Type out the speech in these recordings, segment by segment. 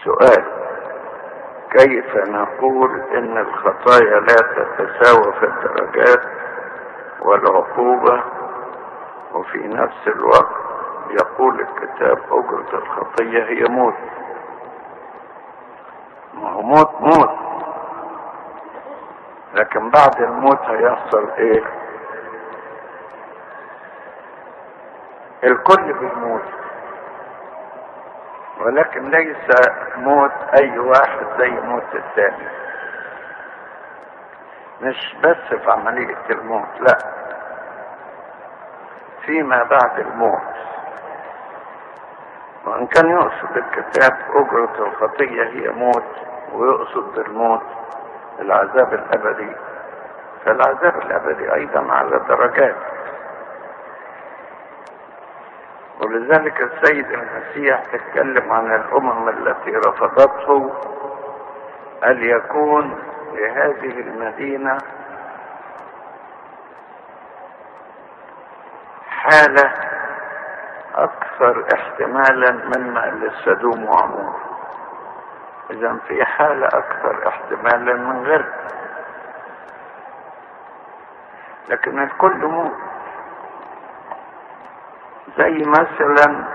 سؤال: كيف نقول ان الخطايا لا تتساوى في الدرجات والعقوبة، وفي نفس الوقت يقول الكتاب أجرة الخطية هي موت؟ ما هو موت، لكن بعد الموت هيحصل ايه؟ الكل بيموت، ولكن ليس موت اي واحد زي موت الثاني، مش بس في عملية الموت، لا، فيما بعد الموت. وان كان يقصد الكتاب اجرة الخطية هي موت، ويقصد بالموت العذاب الابدي، فالعذاب الابدي ايضا على درجات. ولذلك السيد المسيح تكلم عن الامم التي رفضته، قال يكون لهذه المدينة حالة اكثر احتمالا مما للسدوم وعمور. اذا في حالة اكثر احتمالا من غيرها، لكن الكل موت. زي مثلا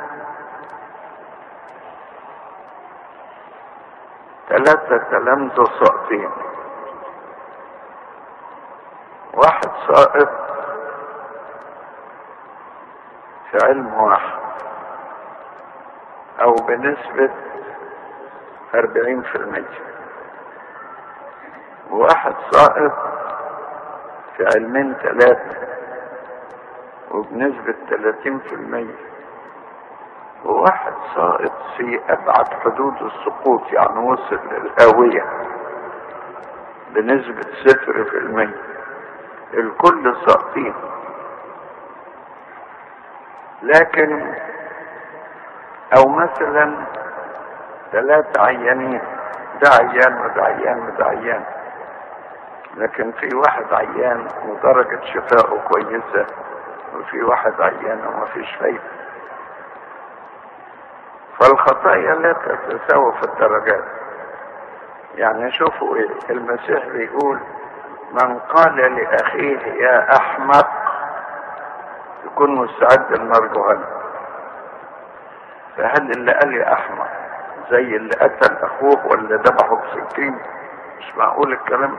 3 تلامذة ساقطين، واحد ساقط في علم واحد او بنسبة 40%، وواحد ساقط في علمين 3 وبنسبة 30%، وواحد ساقط في ابعد حدود السقوط، يعني وصل للهاوية بنسبة 0%. الكل ساقطين، لكن او مثلا 3 عيانين، ده عيان وده عيان وده عيان، لكن في واحد عيان ودرجة شفائه كويسة، وفي واحد عيان وما فيش فايدة. فالخطايا لا تتساوى في الدرجات. يعني شوفوا ايه المسيح بيقول: من قال لأخيه يا أحمق يكون مستعد لنار جهنم. فهل اللي قال يا أحمق زي اللي قتل أخوه ولا ذبحه بسكين؟ مش معقول الكلام.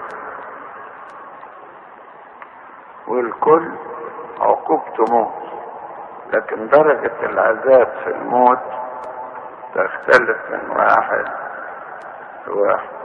والكل عقوبته موت، لكن درجة العذاب في الموت تختلف من واحد لواحد.